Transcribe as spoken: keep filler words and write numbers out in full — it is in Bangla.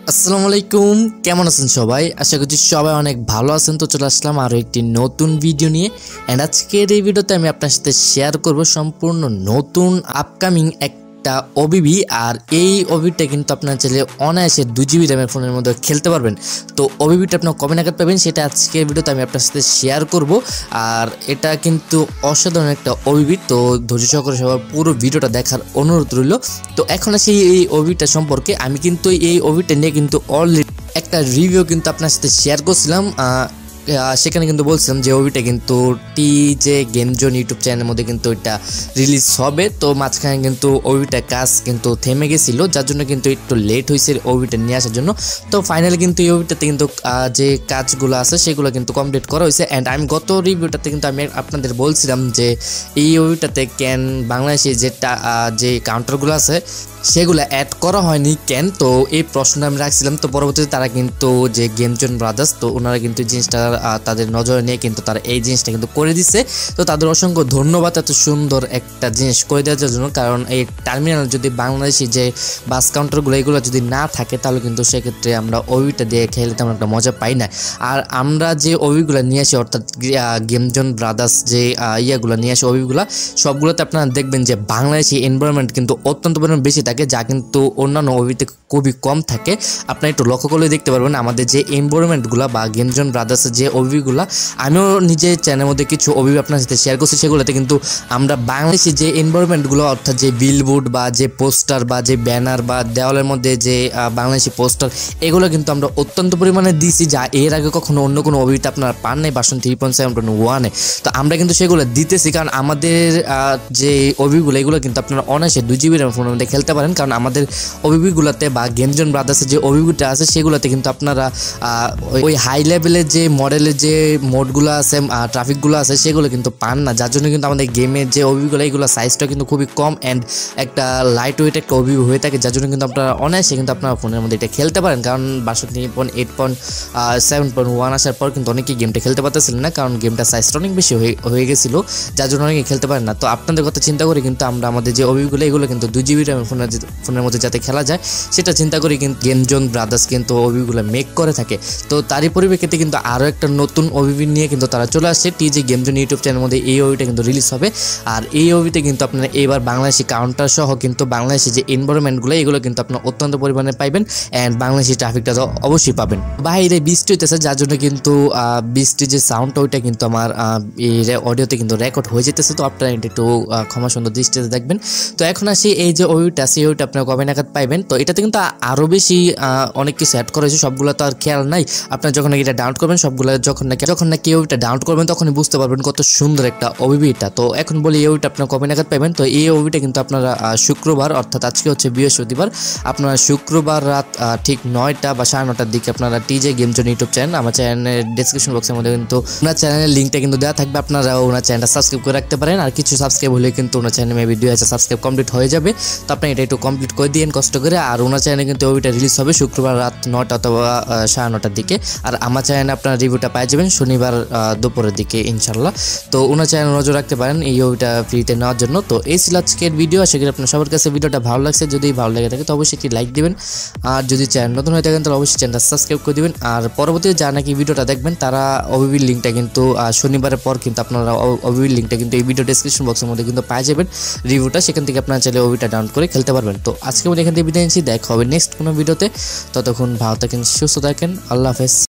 আসসালামু আলাইকুম, কেমন আছেন সবাই? আশা করছি সবাই অনেক ভালো আছেন। তো চলে আসলাম আরও একটি নতুন ভিডিও নিয়ে। অ্যান্ড আজকের এই ভিডিওতে আমি আপনার সাথে শেয়ার করব সম্পূর্ণ নতুন আপকামিং একটা ওবিবি। আর এই ওবিবিটা কিন্তু আপনার চাইলে অনায়াসে দুই জিবি র্যামের ফোনের মধ্যে খেলতে পারবেন। তো ওবিবিটা আপনার কবে নাগাদ পাবেন সেটা আজকের ভিডিওতে আমি আপনার সাথে শেয়ার করব। আর এটা কিন্তু অসাধারণ একটা ওবিবি, তো ধৈর্য সহকারে সবার পুরো ভিডিওটা দেখার অনুরোধ রইল। তো এখন আসি এই ওবিবিটা সম্পর্কে। আমি কিন্তু এই ওবিবিটা নিয়ে কিন্তু অলরেডি একটা রিভিউ কিন্তু আপনার সাথে শেয়ার করছিলাম। সেখানে কিন্তু বলছিলাম যে ওবিটা কিন্তু টি যে গেম জোন ইউটিউব চ্যানেলের মধ্যে কিন্তু এটা রিলিজ হবে। তো মাঝখানে কিন্তু ওবিটা কাজ কিন্তু থেমে গেছিলো, যার জন্য কিন্তু একটু লেট হয়েছে ওবিটা নিয়ে আসার জন্য। তো ফাইনালি কিন্তু এই ওবিটাতে কিন্তু যে কাজগুলো আছে সেগুলো কিন্তু কমপ্লিট করা হয়েছে। অ্যান্ড আমি গত রিভিউটাতে কিন্তু আমি আপনাদের বলছিলাম যে এই ওবিটাতে ক্যান বাংলাদেশে যেটা যে কাউন্টারগুলো আছে সেগুলো অ্যাড করা হয়নি কেন, তো এই প্রশ্নটা আমি রাখছিলাম। তো পরবর্তীতে তারা কিন্তু যে গেম জোন ব্রাদার্স, তো ওনারা কিন্তু জিনিসটা তাদের নজরে নিয়ে কিন্তু তারা এই জিনিসটা কিন্তু করে দিচ্ছে। তো তাদের অসংখ্য ধন্যবাদ এত সুন্দর একটা জিনিস করে দেওয়ার জন্য। কারণ এই টার্মিনাল যদি বাংলাদেশি যে বাস কাউন্টারগুলো এগুলো যদি না থাকে তাহলে কিন্তু সেক্ষেত্রে আমরা ওবিটা দিয়ে খেলে তেমন একটা মজা পাই না। আর আমরা যে ওবিগুলো নিয়ে আসি, অর্থাৎ গেম জোন ব্রাদার্স যে ইয়েগুলো নিয়ে আসি ওবিগুলো, সবগুলোতে আপনারা দেখবেন যে বাংলাদেশি এনভায়রনমেন্ট কিন্তু অত্যন্ত পরিমাণ বেশি থাকে, যা কিন্তু অন্যান্য ওবিতে খুবই কম থাকে। আপনারা একটু লক্ষ্য করলে দেখতে পারবেন আমাদের যে এনভায়রনমেন্টগুলো বা গেম জোন ব্রাদার্সের যে ওবিগুলো, আমিও নিজে চ্যানেলের মধ্যে কিছু ওবি আপনার সাথে শেয়ার করছি, সেগুলোতে কিন্তু আমরা বাংলাদেশি যে এনভায়রনমেন্টগুলো অর্থাৎ যে বিলবোর্ড বা যে পোস্টার বা যে ব্যানার বা দেওয়ালের মধ্যে যে বাংলাদেশি পোস্টার, এগুলো কিন্তু আমরা অত্যন্ত পরিমাণে দিয়েছি, যা এর আগে কখনো অন্য কোনো ওবিতে আপনারা পান নাই version three point seven point ওয়ানে। তো আমরা কিন্তু সেগুলো দিতেছি, কারণ আমাদের যে ওবিগুলো এগুলো কিন্তু আপনারা অনায়াসে দুই জিবি র্যাম ফোনের মধ্যে খেলতে পারেন। কারণ আমাদের ওবিবিগুলোতে বা গেম জোন ব্রাদার্সের যে ওবিবিটা আছে সেগুলোতে কিন্তু আপনারা ওই হাই লেভেলের যে মডেলের যে মোডগুলো আছে, ট্রাফিকগুলো আছে, সেগুলো কিন্তু পান না। যার জন্য কিন্তু আমাদের গেমের যে ওবিবিগুলো এগুলো সাইজটা কিন্তু খুবই কম অ্যান্ড একটা লাইট ওয়েট একটা ওবিবি হয়ে থাকে, যার জন্য কিন্তু আপনারা অনায়াসে কিন্তু আপনারা ফোনের মধ্যে এটা খেলতে পারেন। কারণ version three point eight point seven point one আসার পর কিন্তু অনেকেই গেমটা খেলতে পারতেছিলেন না, কারণ গেমটা সাইজটা অনেক বেশি হয়ে গেছিলো, যার জন্য অনেকে খেলতে পারেন না। তো আপনাদের কথা চিন্তা করে কিন্তু আমরা আমাদের যে ওবিবিগুলো এগুলো কিন্তু দুই জিবি র্যামের ফোনের ফোনের মধ্যে যাতে খেলা যায় সেটা চিন্তা করে কিন্তু গেম জোন ব্রাদার্স কিন্তু ওবিবিগুলো মেক করে থাকে। তো তারই পরিপ্রেক্ষিতে কিন্তু আরও একটা নতুন ওবিবি নিয়ে কিন্তু তারা চলে আসছে। টি যে গেম জোন ইউটিউব চ্যানেলের মধ্যে এই ওবিটা কিন্তু রিলিজ হবে। আর এই ওবিতে কিন্তু আপনারা এবার বাংলাদেশি কাউন্টার সহ কিন্তু বাংলাদেশি যে এনভায়রনমেন্টগুলো এগুলো কিন্তু আপনারা অত্যন্ত পরিমাণে পাইবেন অ্যান্ড বাংলাদেশি ট্রাফিকটা তো অবশ্যই পাবেন। বাইরে বৃষ্টি হইতেছে, যার জন্য কিন্তু বৃষ্টির যে সাউন্ডটা ওইটা কিন্তু আমার এই অডিওতে কিন্তু রেকর্ড হয়ে যেতেছে। তো আপনারা এটা একটু ক্ষমা সুন্দর দৃষ্টিতে দেখবেন। তো এখন আসি এই যে ওবিটা আছে ওইটা আপনারা কবে নাগাদ পাইবেন। তো এটাতে কিন্তু আরও বেশি অনেক কিছু অ্যাড করা হয়েছে, সবগুলো তো আর খেয়াল নাই। আপনারা যখন এটা ডাউনলোড করবেন সবগুলো যখন নাকি যখন নাকি ওইটা ডাউনলোড করবেন তখনই বুঝতে পারবেন কত সুন্দর একটা ওবিবি এটা। তো এখন বলি এই ওবিটা আপনারা কবে নাগাদ পাবেন। তো এই ওবিটা কিন্তু আপনারা শুক্রবার, অর্থাৎ আজকে হচ্ছে বৃহস্পতিবার, আপনারা শুক্রবার রাত ঠিক নয়টা বা সাড়ে নটার দিকে আপনারা TJ game zone YouTube channel, আমার চ্যানেলের ডিসক্রিপশন বক্সের মধ্যে কিন্তু ওনার চ্যানেলের লিঙ্কটা কিন্তু দেওয়া থাকবে, আপনারা ওনার চ্যানেলটা সাবস্ক্রাইব করে রাখতে পারেন। আর কিছু সাবস্ক্রাইব হলে কিন্তু ওনার চ্যানেলে মেবি দুই হাজার সাবস্ক্রাইব কমপ্লিট হয়ে যাবে। তো আপনি এটা একটু কমপ্লিট করে দিন কষ্ট করে। আর ওনার চ্যানেলে কিন্তু ওইটা রিলিজ হবে শুক্রবার রাত নটা অথবা সাড়ে নটার দিকে। আর আমার চ্যানেলে আপনারা রিভিউটা পাই যাবেন শনিবার দুপুরের দিকে ইনশাল্লাহ। তো ওনার চ্যানেল নজর রাখতে পারেন এই ওইটা ফ্রিতে নেওয়ার জন্য। তো এই ছিল আজকের ভিডিও। আশা করি আপনার সবার কাছে ভিডিওটা ভালো লাগছে। যদি ভালো লাগে থাকে তো অবশ্যই একটি লাইক দিবেন, আর যদি চ্যানেল নতুন হয়ে থাকেন তাহলে অবশ্যই চ্যানেলটা সাবস্ক্রাইব করে দিবেন। আর পরবর্তীতে যারা নাকি ভিডিওটা দেখবেন তারা ওবিবির লিঙ্কটা কিন্তু শনিবারের পর কিন্তু আপনারা ওবিবির লিঙ্কটা কিন্তু এই ভিডিও ডিসক্রিপশন বক্সের মধ্যে কিন্তু পাই যাবেন রিভিউটা, সেখান থেকে আপনারা চাইলে ওবিটা ডাউনলোড করে খেলতে পারবেন। তো আজকে আমি এখান থেকে বিদায় নিচ্ছি, দেখা হবে নেক্সট কোনো ভিডিওতে। ততক্ষণ ভালো থাকেন, সুস্থ থাকেন, আল্লাহ হাফেজ।